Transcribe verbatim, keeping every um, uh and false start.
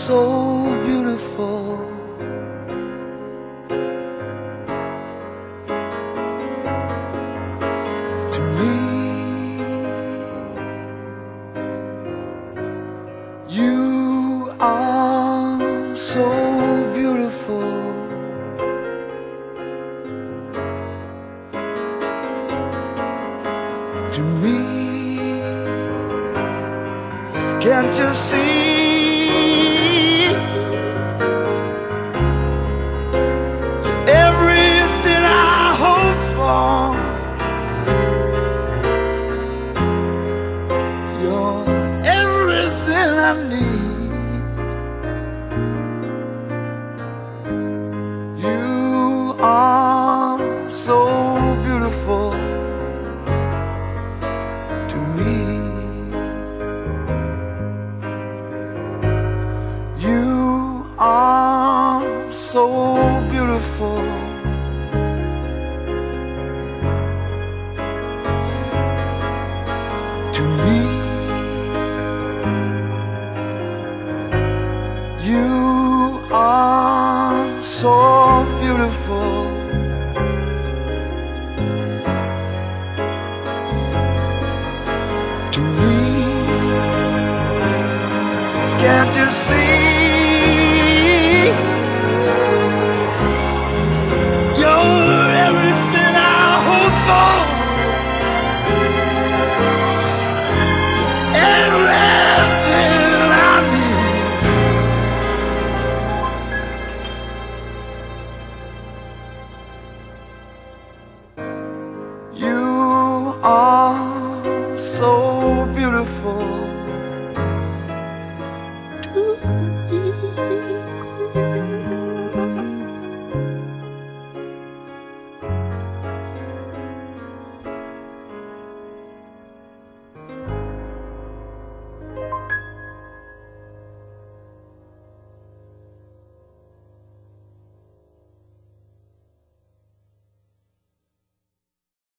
so beautiful to me. You are so beautiful to me. Can't you see? Everything I hope for, you're everything I need. You are so beautiful to me. You are so beautiful to me. You are so beautiful to me. Can't you see? You're everything I hope for, everything I need. You are so beautiful